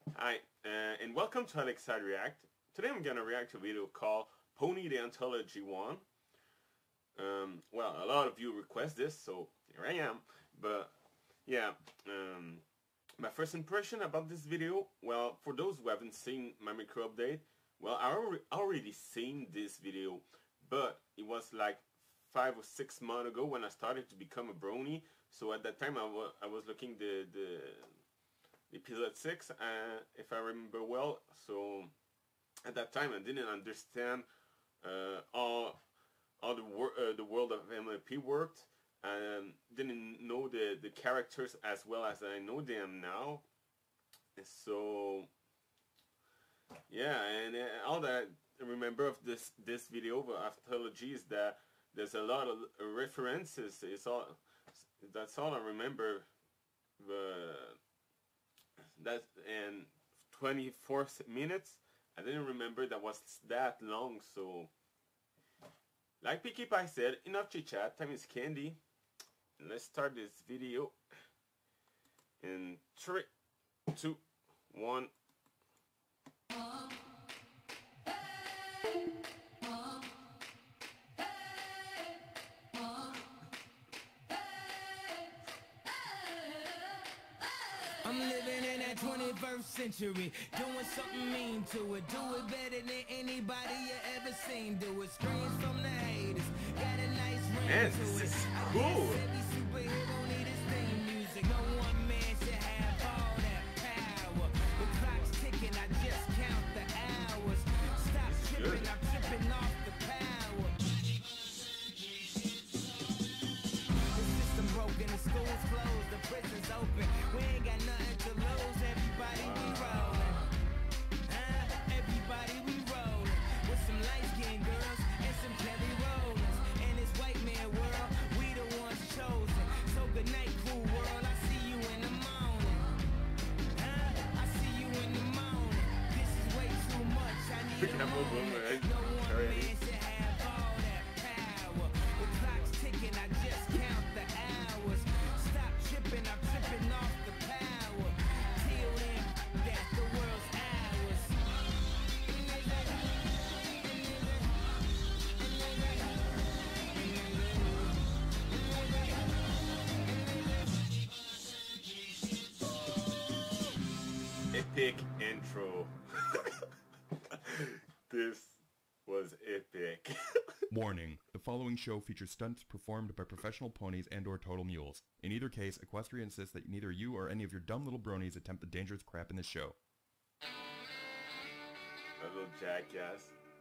Hi, and welcome to Alexide React. Today I'm gonna react to a video called Pony the Anthology 1. Well, a lot of you request this, so here I am. But yeah, my first impression about this video, well, for those who haven't seen my micro update, well, I already seen this video, but it was like 5 or 6 months ago when I started to become a brony. So at that time I was looking the episode 6, if I remember well. So at that time I didn't understand all the world of MLP worked, and didn't know the characters as well as I know them now. So yeah, and all that I remember of this video of anthology is that there's a lot of references. That's all I remember. That and 24 minutes. I didn't remember that was that long. So, like Pinkie Pie said, enough chit chat. Time is candy. And let's start this video in 3, 2, 1. I'm living in that 21st century, doing something mean to it. Do it better than anybody you ever seen. Do it, screams from the haters. Got a nice ring Man, to this it. is I cool. guess every superhero need his theme music. No one man should have all that power. The clock's ticking, I just count the hours. Stop tripping, I'm tripping off the power. The system broken, the school's closed, the prison's open. We ain't got nothing to lose. Everybody we rollin', everybody we rollin'. With some light-skinned girls and some Kelly Rollins. In this white man world, we the ones chosen. So good night, cool world. I see you in the morning. I see you in the morning. This is way too much. I need a moment. No one man should have all that power. The clock's ticking, I just count the hours. Stop tripping, I'm tripping off the power. Till then, that the world's ours. Epic intro. This was epic. Warning, the following show features stunts performed by professional ponies and/or total mules. In either case, Equestria insists that neither you or any of your dumb little bronies attempt the dangerous crap in this show. A little jackass.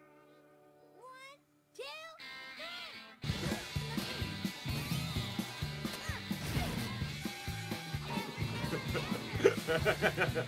1, 2, 3.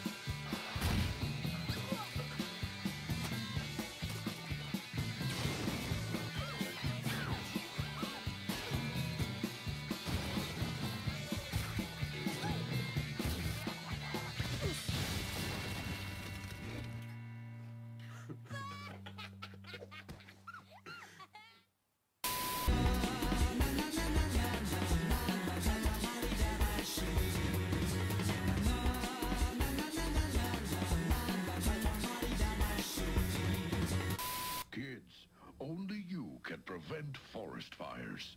Kids, only you can prevent forest fires.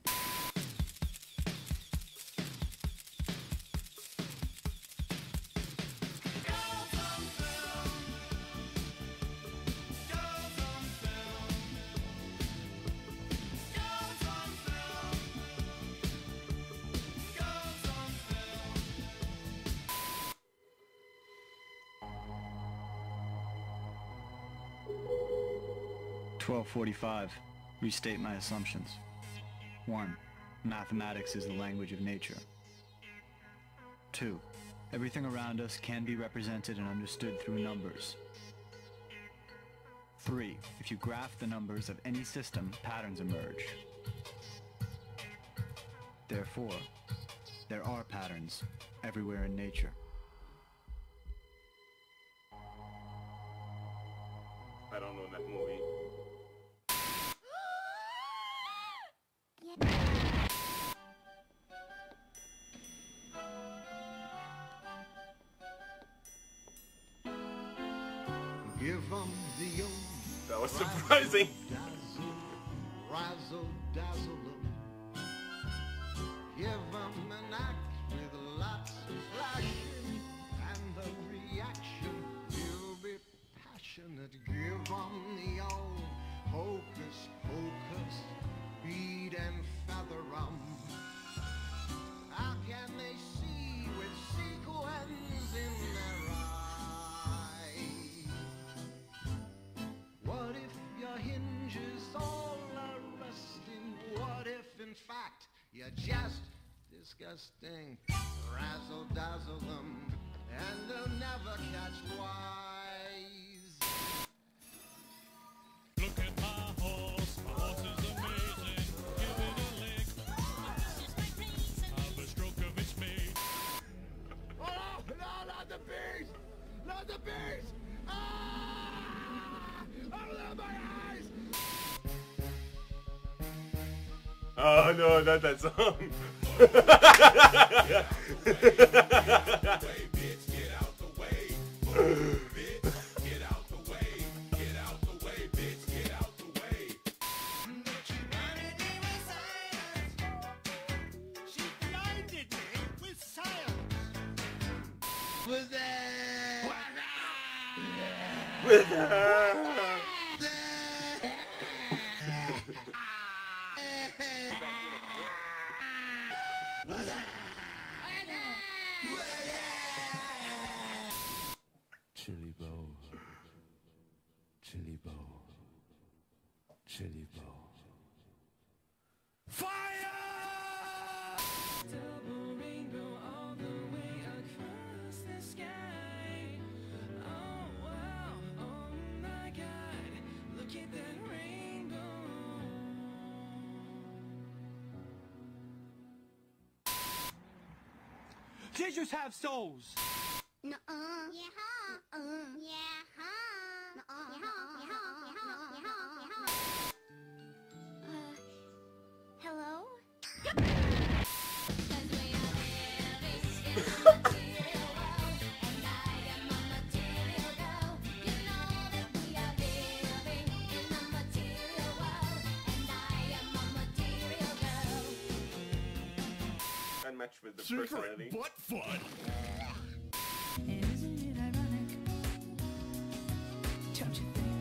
(12:45). Restate my assumptions. 1. Mathematics is the language of nature. 2. Everything around us can be represented and understood through numbers. 3. If you graph the numbers of any system, patterns emerge. Therefore, there are patterns everywhere in nature. I don't know that movie. Give 'em the old That was surprising. razzle dazzle 'em. Give 'em an act with lots of flashing, and the reaction will be passionate. Give 'em the old hocus pocus, bead and feather 'em. How can they see with sequins in their eyes? What if your hinges all are rusting? What if, in fact, you're just disgusting? Razzle dazzle them, and they'll never catch wise. Look at my horse is amazing. Give it a lick. Have a stroke of its mane. Oh, no, not the bees! Not the bees! Ah! Oh, my eyes! Oh no, not that song. She blinded me with science. Chili bow. Chili bow. Chili bow. Double rainbow all the way across the sky. Oh wow, oh my God, look at that rainbow. Jesus have souls. Nuh-uh. Yeah-huh. Yeah-huh. Nuh-uh. Yeah-huh. Hello? Unmatched with the personality. Butt fun. And isn't it ironic? Don't you think?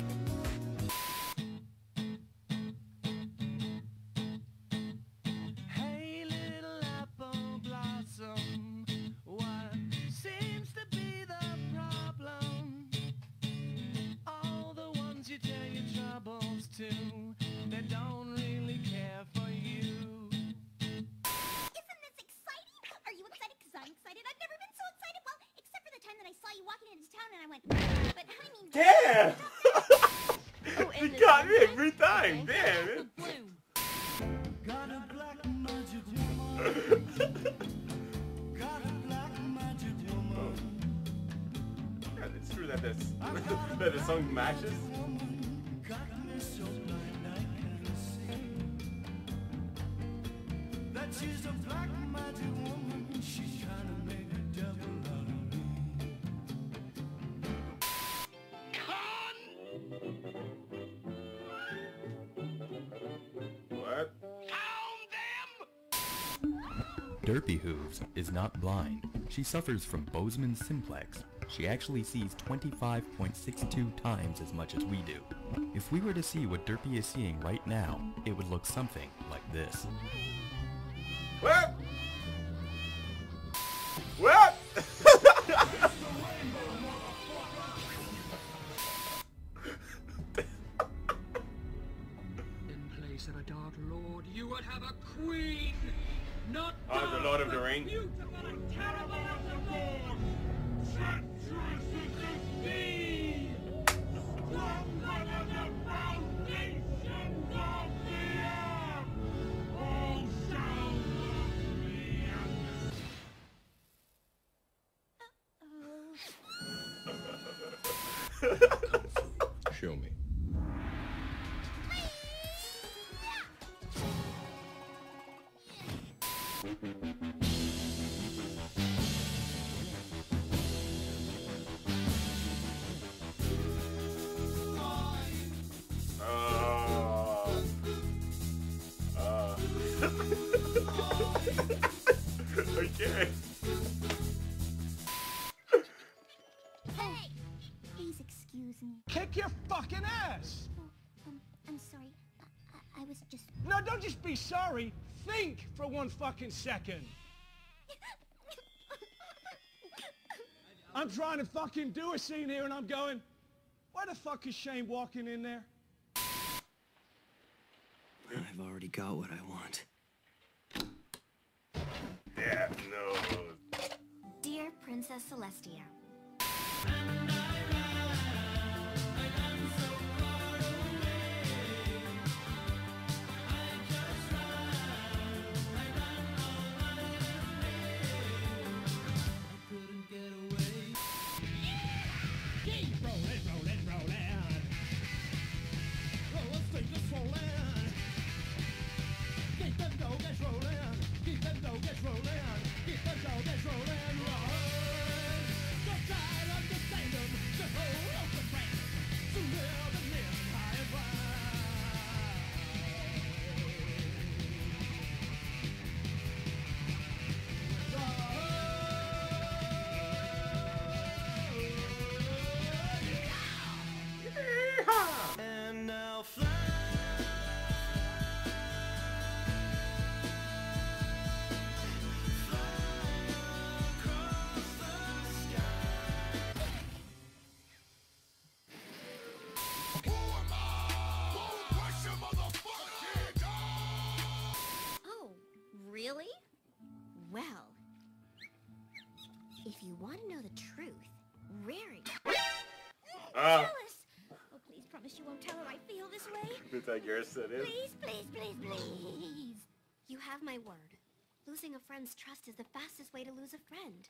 Hey, little apple blossom, what seems to be the problem? All the ones you tell your troubles to, they don't really care for you. Isn't this exciting? Are you excited? Because I'm excited. I've never been so excited. Well, except for the time that I saw you walking into town and I went, but I mean... Damn! Oh, and You this got me one, every time. okay. Damn it. Got a black magic woman. Got a black magic woman. Yeah, it's true that this that the song matches. Got me so blind I can't see that she's a black magic woman. She's trying to make a devil out of me. What? Derpy Hooves is not blind. She suffers from Bozeman simplex. She actually sees 25.62 times as much as we do. If we were to see what Derpy is seeing right now, it would look something like this. What? What? In place of a dark lord, you would have a queen, not Oh, the dark, Lord of the but Ring. beautiful and terrible as the Lord. Treacherous as the sea, stronger than the foundations of the earth. All shall love me Show me. Hey! Please excuse me. Kick your fucking ass! Oh, I'm sorry. I was just... No, don't just be sorry. Think for one fucking second. I'm trying to fucking do a scene here and I'm going, why the fuck is Shane walking in there? I've already got what I want. Yeah, no. Dear Princess Celestia. And now fly. Oh, really? Well, if you want to know the truth, Rary... Jealous! Oh, please promise you won't tell her I feel this way. It's like yours said it. Please, please, please, please. You have my word. Losing a friend's trust is the fastest way to lose a friend.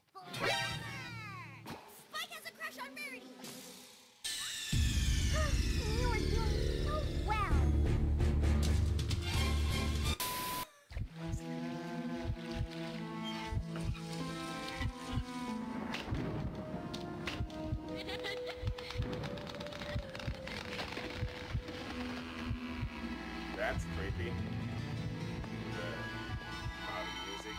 Spike has a crush on Rarity! You are doing so well. That's creepy. The loud music.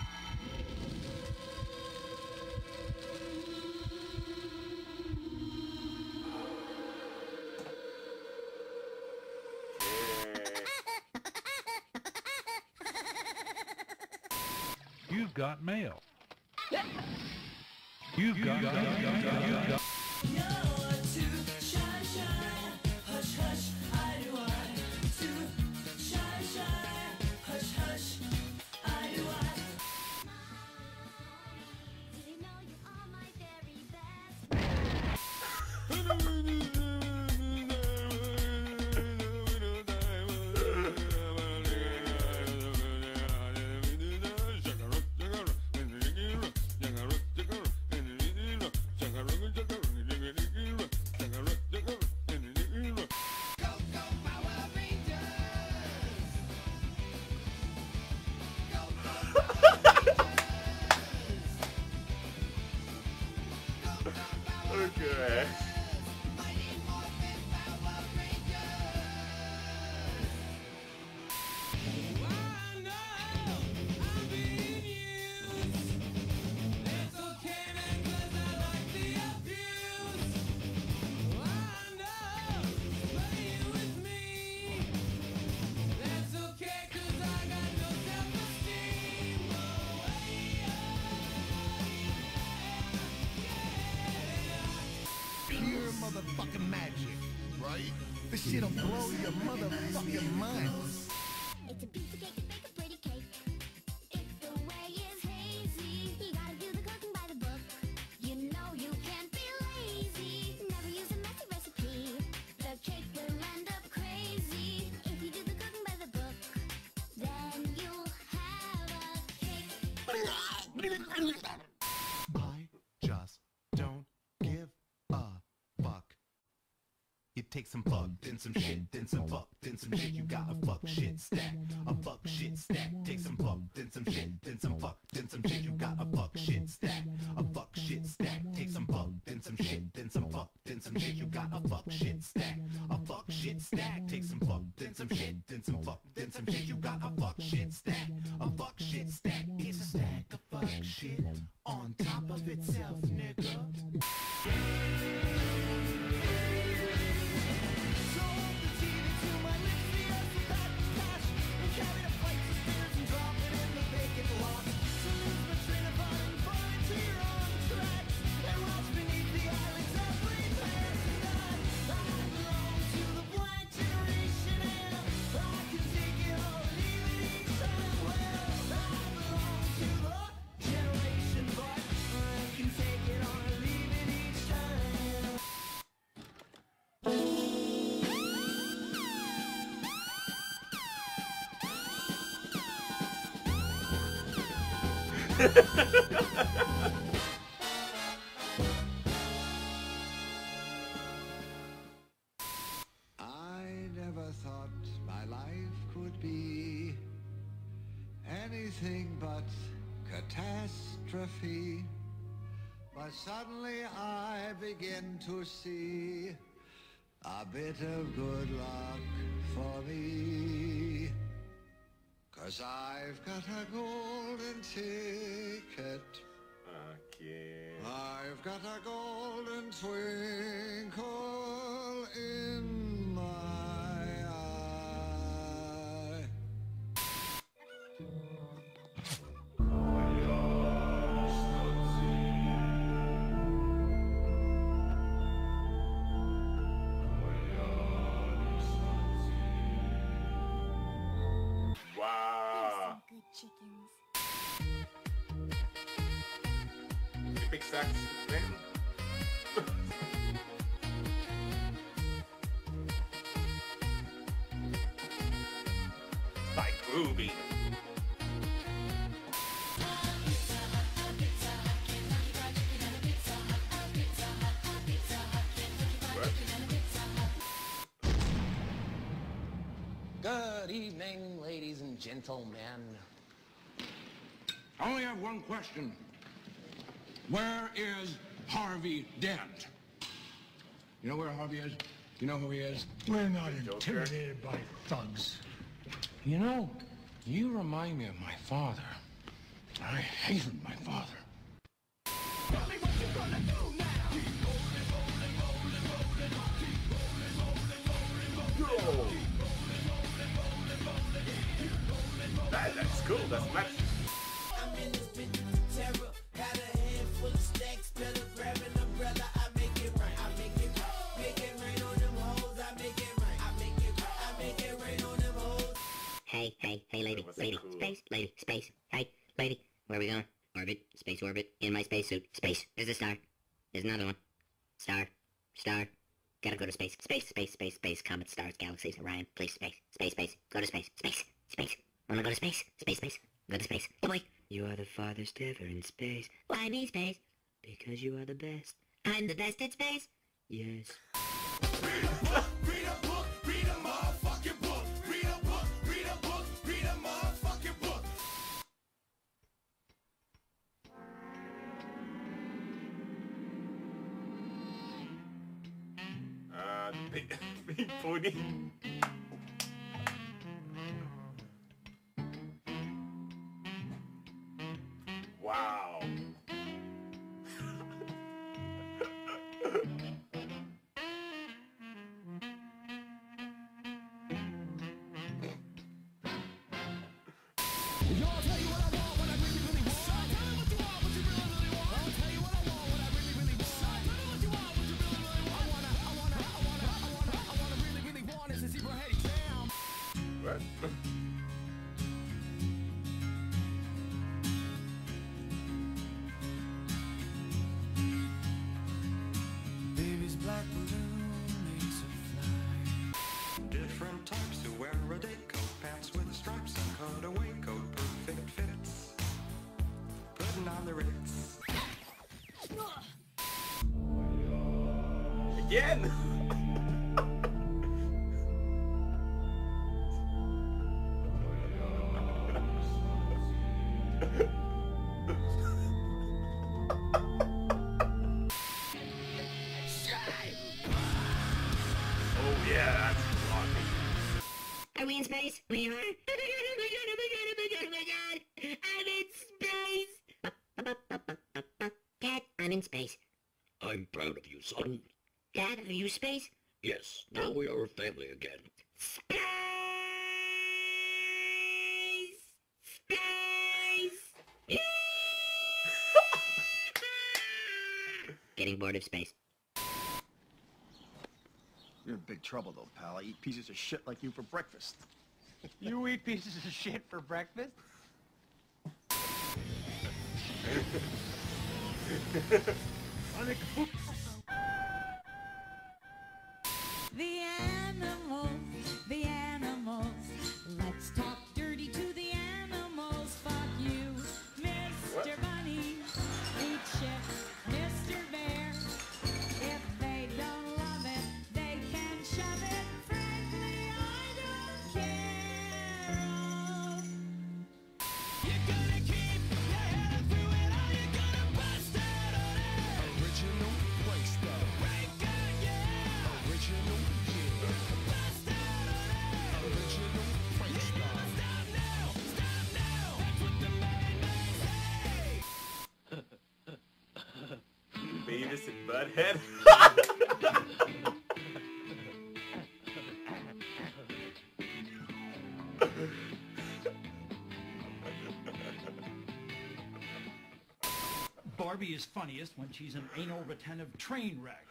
You've got mail. You've got. Did you know you are my very best? Okay. Pure motherfucking magic, right? This shit'll blow your motherfucking mind. It's a piece of cake to bake a pretty cake. If the way is hazy, you gotta do the cooking by the book. You know you can't be lazy. Never use a messy recipe. The cake will end up crazy. If you do the cooking by the book, then you'll have a cake. I just don't give a fuck. You take some fuck, then some shit, then some fuck, then some shit. You got a fuck shit stack, a fuck shit stack. Take some fuck, then some shit, then some fuck, then some shit. You got a fuck shit stack, a fuck shit stack. Take some fuck, then some shit, then some fuck, then some shit. You got a fuck shit stack, a fuck shit stack. Take some fuck, then some shit, then some fuck, then some shit. You got a fuck shit stack, a fuck shit stack. It's a stack of fuck shit on top of itself, nigga. I never thought my life could be anything but catastrophe. But suddenly I begin to see a bit of good luck for me. 'Cause I've got a golden ticket. Okay. I've got a golden twinkle in my eye. Wow. Good chickens. Big sax, man. Like groovy. Good evening, ladies and gentlemen. I only have one question. Where is Harvey Dent? You know where Harvey is? You know who he is? We're not intimidated by thugs. You know, you remind me of my father. I hated my father. Yo. That's cool. That's match. I'm in this bitch with terror. Got a handful of stacks, better grab an umbrella. I make it rain. I make it rain. Make it rain on them hoes. I make it rain. I make it rain. I make it rain on them hoes. Hey, lady, Was that lady, cool? space. Hey, lady, where are we going? Orbit, in my spacesuit. Space, there's a star. There's another one. Star. Gotta go to space. Space, comets, stars, galaxies, Orion, please, space, go to space. Wanna go to space? Go to space. Oh boy. You are the farthest ever in space. Why me space? Because you are the best. I'm the best in space? Yes. Read a book, read a motherfucking book. Read a book, read a book, read a motherfucking book. Big pony. Wow. What? Baby's black balloon makes her fly. Different types who wear a day coat, pants with stripes and cutaway coat, perfect fits, putting on the Ritz. Again. Oh yeah, that's blocking. Are we in space? We are. Oh my god. I'm in space. Dad, I'm in space. I'm proud of you, son. Dad, are you space? Yes, now we are a family again. Space! Getting bored of space. You're in big trouble, though, pal. I eat pieces of shit like you for breakfast. You eat pieces of shit for breakfast? The animals. Let's talk dirty to the animals. Fuck you, Mr. Butthead. Barbie is funniest when she's an anal retentive train wreck.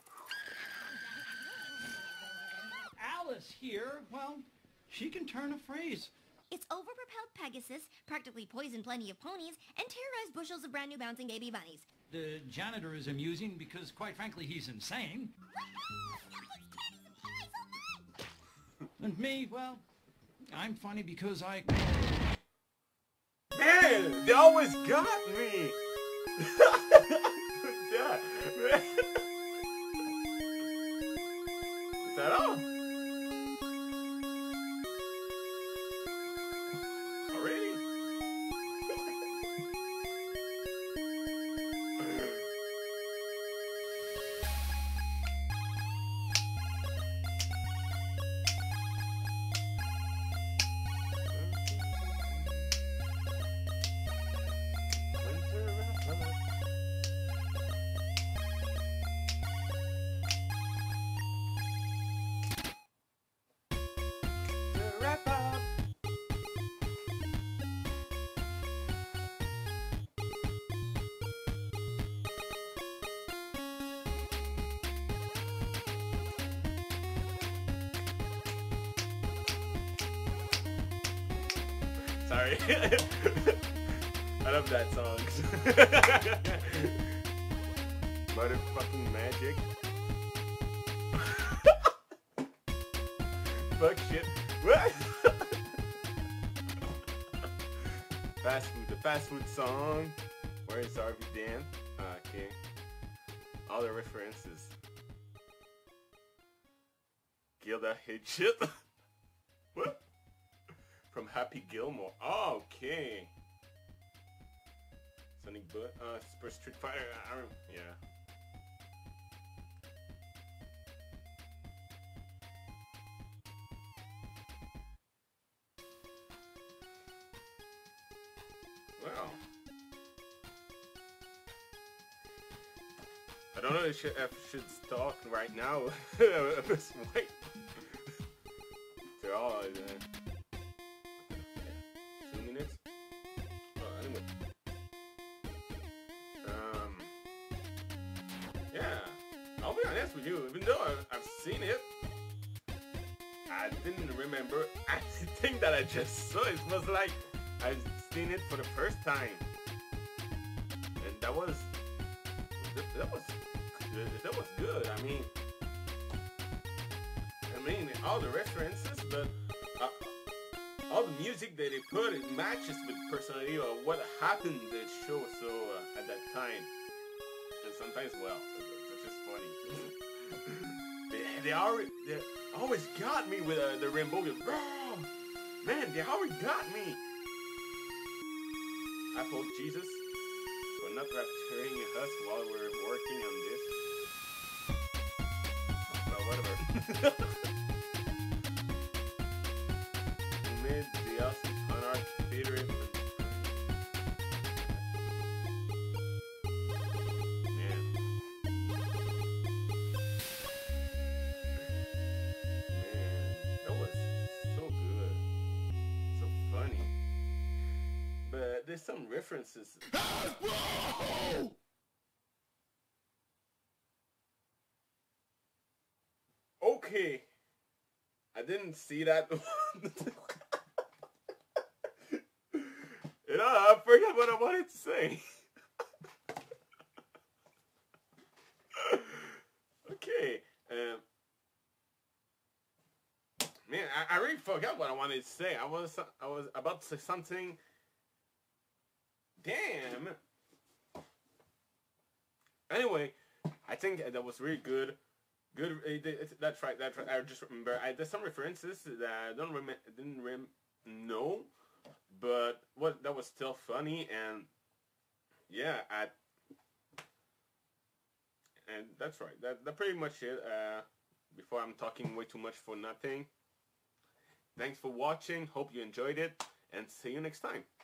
Alice here, well, she can turn a phrase. It's overpropelled Pegasus, practically poisoned plenty of ponies, and terrorized bushels of brand new bouncing baby bunnies. The janitor is amusing because, quite frankly, he's insane. And me, well, I'm funny because I... Man, they always got me! Yeah, man. Is that all? Already? Sorry. I love that song. Motherfucking magic. Fuck shit. What? Fast food. The fast food song. Where is Harvey Dent? Okay. All the references. Gilda Hitchit. What? From Happy Gilmore. Oh, okay. Sonic Boom. Super Street Fighter. Yeah. Well. I don't know if I should start right now. Just wait. They're all 2 minutes. Oh, anyway. Yeah. I'll be honest with you. Even though I've seen it, I didn't remember anything that I just saw. It was like I've seen it for the first time, and that was good. I mean, all the references, but all the music that they put, it matches with personality or what happened in the show. So at that time, and sometimes, well, it's just funny. they always got me with the rainbow. Oh, man, they always got me. I hope Jesus for not rapturing us while we're working on this. Well, whatever. Made the awesome fun art theater. There's some references. Okay. I didn't see that. I forgot what I wanted to say. Okay. Man, I really forgot what I wanted to say. I was about to say something. Damn. Anyway, I think that was really good. Good. That's right. That's right. I just remember. There's some references that I didn't know, but that was still funny, and yeah, and that's right. That's pretty much it. Before I'm talking way too much for nothing. Thanks for watching. Hope you enjoyed it, and see you next time.